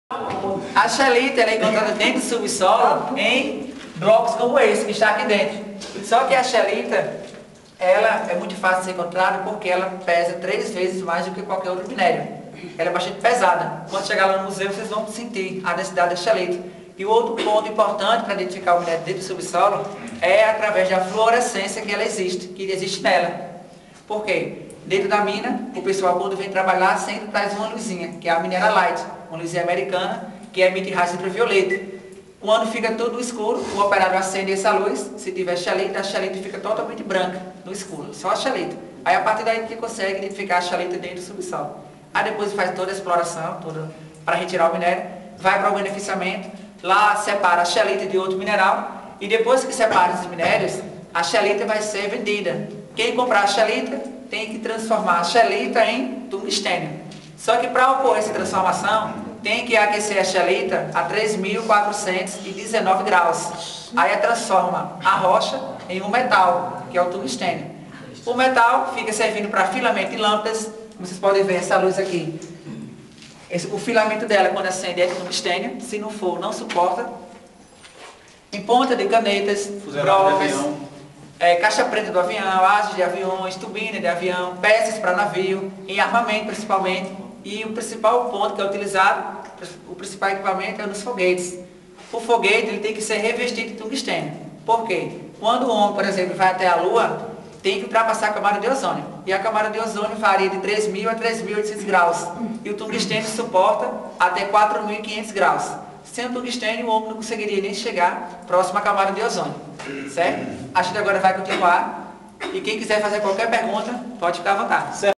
A xelita ela é encontrada dentro do subsolo em blocos como esse que está aqui dentro. Só que a xelita ela é muito fácil de ser encontrada porque ela pesa 3 vezes mais do que qualquer outro minério. Ela é bastante pesada. Quando chegar lá no museu vocês vão sentir a densidade da xelita. E o outro ponto importante para identificar o minério dentro do subsolo é através da fluorescência que existe nela. Por quê? Dentro da mina, o pessoal quando vem trabalhar sempre traz uma luzinha, que é a Mineralite, uma luzinha americana que emite raios ultravioleta. Quando fica tudo escuro, o operário acende essa luz, se tiver xelita, a xelita fica totalmente branca, no escuro, só a xelita. Aí a partir daí que consegue identificar a xelita dentro do subsolo. Aí depois faz toda a exploração, para retirar o minério, vai para o beneficiamento, lá separa a xelita de outro mineral, e depois que separa esses minérios, a xelita vai ser vendida. Quem comprar a xelita tem que transformar a xelita em tungstênio. Só que para ocorrer essa transformação, tem que aquecer a xelita a 3.419 graus. Aí transforma a rocha em um metal, que é o tungstênio. O metal fica servindo para filamento de lâmpadas. Vocês podem ver essa luz aqui. O filamento dela, quando acende, é de tungstênio. Se não for, não suporta. Em ponta de canetas, provas, caixa preta do avião, asas de aviões, turbina de avião, peças para navio, em armamento principalmente. E o principal ponto que é utilizado, o principal equipamento é nos foguetes. O foguete ele tem que ser revestido de tungstênio. Por quê? Quando o homem, por exemplo, vai até a Lua, tem que ultrapassar a camada de ozônio. E a camada de ozônio varia de 3.000 a 3.800 graus. E o tungstênio suporta até 4.500 graus. Sem o tungstênio, o homem não conseguiria nem chegar próximo à camada de ozônio. Certo? A gente agora vai continuar. E quem quiser fazer qualquer pergunta, pode ficar à vontade.